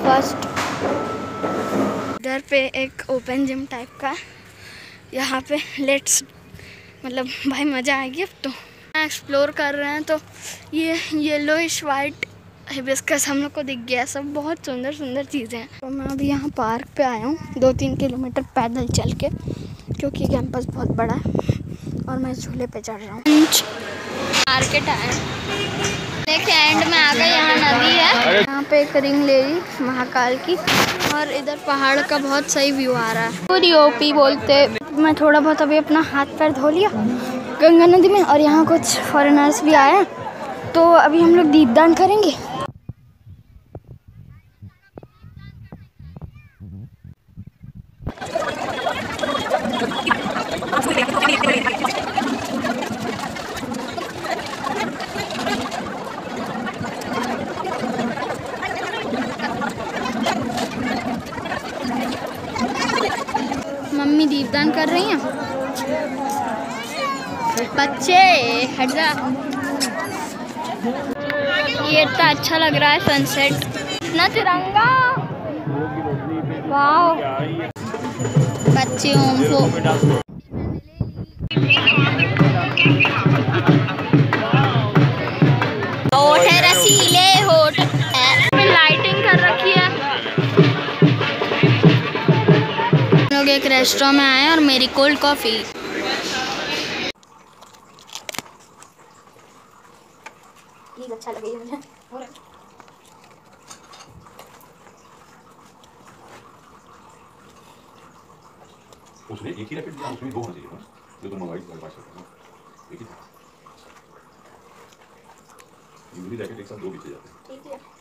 First इधर पे एक ओपन जिम टाइप का, यहाँ पे लेट्स मतलब भाई मज़ा आएगी। अब तो एक्सप्लोर कर रहे हैं तो ये येलोइश वाइट हिबिस्कस हम लोग को दिख गया। सब बहुत सुंदर सुंदर चीज़ें हैं। तो मैं अभी यहाँ पार्क पे आया हूँ 2-3 किलोमीटर पैदल चल के, क्योंकि कैंपस बहुत बड़ा है और मैं झूले पे चढ़ रहा हूँ। मार्केट आया, देखिए एंड में आ गए। यहाँ नदी है, यहाँ पे एक रिंग ले ली महाकाल की, और इधर पहाड़ का बहुत सही व्यू आ रहा है। पूरी ओपी बोलते। मैं थोड़ा बहुत अभी अपना हाथ पैर धो लिया गंगा नदी में, और यहाँ कुछ फॉरेनर्स भी आए हैं, तो अभी हम लोग दीपदान करेंगे। मम्मी दीपदान कर रही हैं। बच्चे हट जा। ये इतना अच्छा लग रहा है सनसेट, इतना तिरंगा, वाह। बच्चे ओम्फो होठ है, रसीले होठ। लाइटिंग कर रखी है। लोग एक रेस्टोरेंट में आए और मेरी कोल्ड कॉफी। प्लीज अच्छा लगे मुझे। उसने एक ही रैकेट दिया, उसमें 2 होना चाहिए था जो तुम मंगाई थी 5 रुपए एक ही था। ये रैकेट एक साथ 2 पीछे जाते हैं। ठीक है।